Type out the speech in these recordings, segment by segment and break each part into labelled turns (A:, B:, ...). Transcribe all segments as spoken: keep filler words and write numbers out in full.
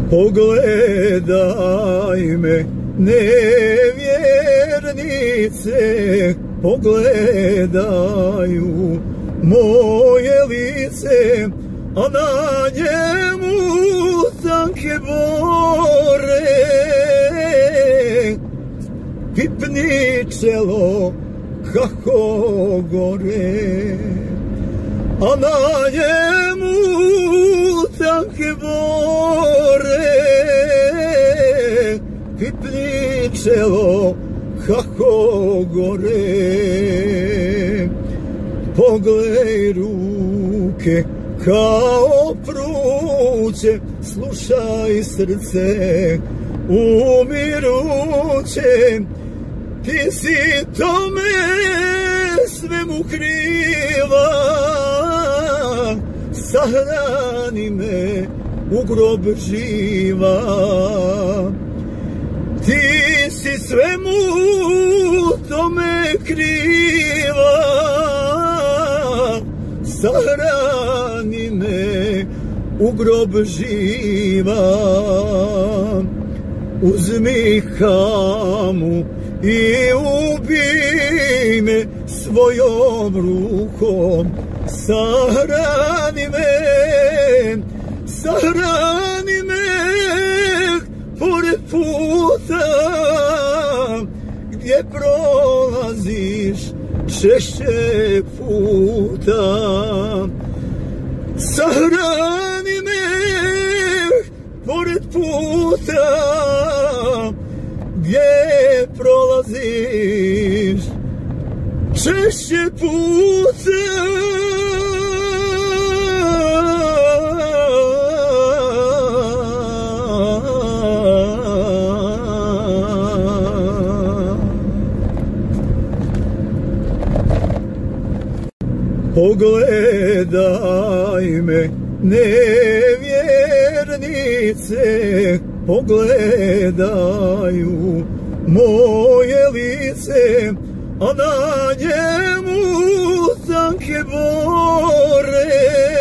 A: Pogledaj me, nevjernice, pogledaj u moje lice, a na njemu tanke bore. Pipni čelo kako gore, a na njemu tanke bore. Pipni čelo kako gore. Pogledaj ruke kao pruće, slušaj srce umiruće. Ti si tome svemu kriva, sahrani me u grob živa. Ti si svemu tome kriva, sahrani me u grob živa. Uzmi kamu i ubij me svojom rukom, sahrani me, sahrani me pored puta gdje prolaziš češće puta. Sahrani me pored puta gdje prolaziš češće puta. Pogledaj me, nevjernice, pogledaj u moje lice, a na njemu tanke bore.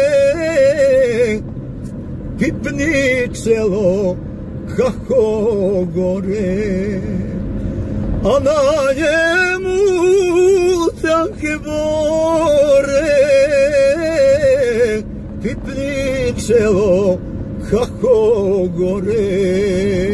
A: Pipni čelo kako gore, a na njemu tanke bore. Pipni čelo kako gore.